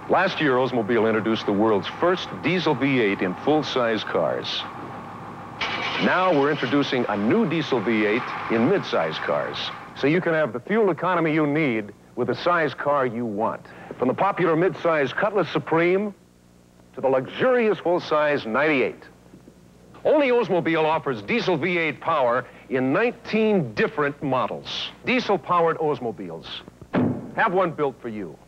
Last year, Oldsmobile introduced the world's first diesel V8 in full-size cars. Now we're introducing a new diesel V8 in mid-size cars, so you can have the fuel economy you need with the size car you want. From the popular mid-size Cutlass Supreme to the luxurious full-size 98. Only Oldsmobile offers diesel V8 power in 19 different models. Diesel-powered Oldsmobiles. Have one built for you.